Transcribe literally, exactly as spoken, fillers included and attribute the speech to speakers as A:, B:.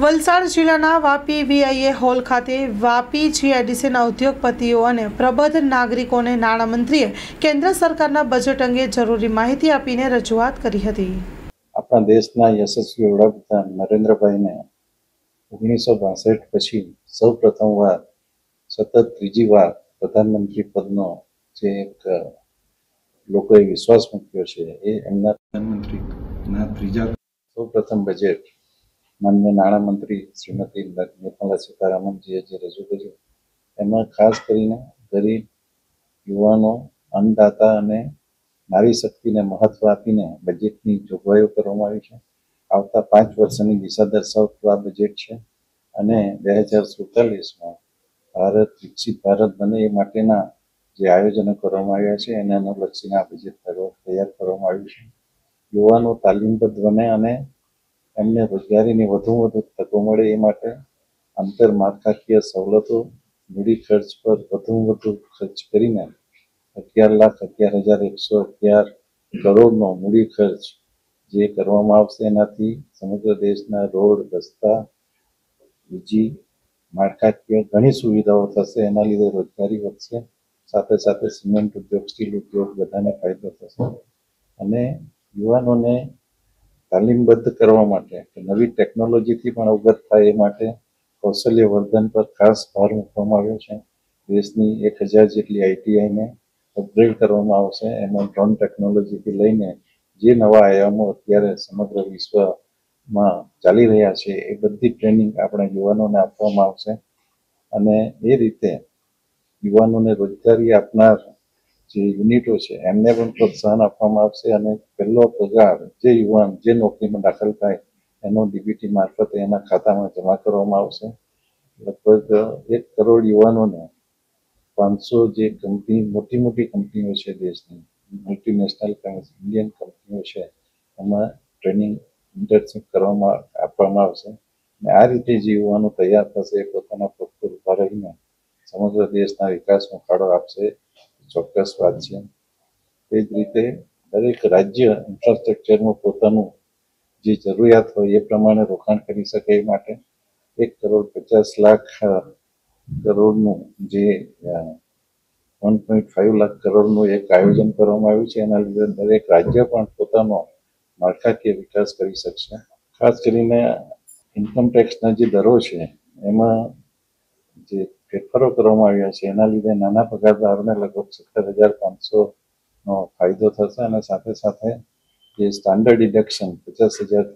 A: વલસાડ જિલ્લાના વાપી વીઆઈએ હોલ ખાતે વાપી જીઆઈડીસીના ઉદ્યોગપતિઓ અને પ્રબુદ્ધ નાગરિકોને નાણામંત્રીએ કેન્દ્ર સરકારના બજેટ અંગે જરૂરી માહિતી આપીને રજૂઆત કરી હતી।
B: આપણા દેશના યશસ્વી વડાપ્રધાન નરેન્દ્રભાઈને ઓગણીસો બાસઠ પછી સૌ પ્રથમવાર સતત ત્રીજી વાર પ્રધાનમંત્રી પદનો જે એક લોકોએ વિશ્વાસ મૂક્યો છે એ એમના પ્રધાનમંત્રીના ત્રીજા સૌ પ્રથમ બજેટ માનનીય નાણામંત્રી શ્રીમતી નિર્મલા સીતારામનજીએ જે રજૂ કર્યું એમાં ખાસ કરીને ગરીબ યુવાનો, અન્નદાતા અને નારી શક્તિને મહત્વ આપીને બજેટની જોગવાઈઓ કરવામાં આવી છે। આવતા પાંચ વર્ષની દિશા દર્શાવતું આ બજેટ છે અને બે હજાર સુડતાલીસમાં ભારત વિકસિત ભારત બને એ માટેના જે આયોજનો કરવામાં આવ્યા છે એને અનુલક્ષીને આ બજેટ તૈયાર કરવામાં આવ્યું છે। યુવાનો તાલીમબદ્ધ બને અને એમને રોજગારીની વધુમાં વધુ તકો મળે એ માટે આંતરમાળખાકીય સવલતો, મૂડી ખર્ચ પર વધુમાં વધુ ખર્ચ કરીને અગિયાર લાખ અગિયાર હજાર એકસો અગિયાર કરોડનો મૂડી ખર્ચ જે કરવામાં આવશે એનાથી સમગ્ર દેશના રોડ, રસ્તા, વીજી, માળખાકીય ઘણી સુવિધાઓ થશે। એના લીધે રોજગારી વધશે, સાથે સાથે સિમેન્ટ ઉદ્યોગ, સ્ટીલ ઉદ્યોગ બધાને ફાયદો થશે અને યુવાનોને તાલીમબદ્ધ કરવા માટે નવી ટેકનોલોજીથી પણ અવગત થાય એ માટે કૌશલ્ય વર્ધન પર ખાસ ભાર મૂકવામાં આવ્યો છે। દેશની એક હજાર જેટલી આઈટીઆઈને અપગ્રેડ કરવામાં આવશે। એમાં ડ્રોન ટેકનોલોજીથી લઈને જે નવા આયામો અત્યારે સમગ્ર વિશ્વમાં ચાલી રહ્યા છે એ બધી ટ્રેનિંગ આપણા યુવાનોને આપવામાં આવશે અને એ રીતે યુવાનોને રોજગારી આપનાર જે યુનિટો છે એમને પણ પ્રોત્સાહન આપવામાં આવશે અને પહેલો પગાર જે યુવાન જે નોકરીમાં દાખલ થાય એનો ડીબીટી મારફતે એના ખાતામાં જમા કરવામાં આવશે। લગભગ એક કરોડ યુવાનોને પાંચસો જે કંપની મોટી મોટી કંપનીઓ છે દેશની મલ્ટીનેશનલ ઇન્ડિયન કંપનીઓ છે એમાં ટ્રેનિંગ ઇન્ટર્નશીપ કરવામાં આપવામાં આવશે અને આ રીતે જે યુવાનો તૈયાર થશે એ પોતાના પગ પર ઊભા રહીને સમગ્ર દેશના વિકાસમાં ફાળો આપશે, ચોક્કસ વાત છે। તે જ રીતે દરેક રાજ્ય ઇન્ફ્રાસ્ટ્રક્ચરમાં પોતાનું જે જરૂરિયાત હોય એ પ્રમાણે રોકાણ કરી શકે એ માટે એક કરોડ પચાસ લાખ કરોડનું જે વન પોઈન્ટ ફાઈવ લાખ કરોડનું એક આયોજન કરવામાં આવ્યું છે। એના લીધે દરેક રાજ્ય પણ પોતાનો માળખાકીય વિકાસ કરી શકશે। ખાસ કરીને ઇન્કમ ટેક્સના જે દરો છે એમાં જે ફેરફારો કરવામાં આવ્યા છે એના લીધે નાના પગારદારોને લગભગ સત્તર હજાર પાંચસોનો ફાયદો થશે અને સાથે સાથે જે સ્ટાન્ડર્ડ ડિડક્શન પચાસ હજાર